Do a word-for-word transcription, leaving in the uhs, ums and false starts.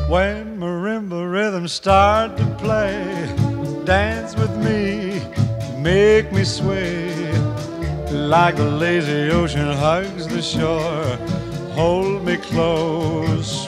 When marimba rhythms start to play, dance with me, make me sway. Like the lazy ocean hugs the shore, hold me close,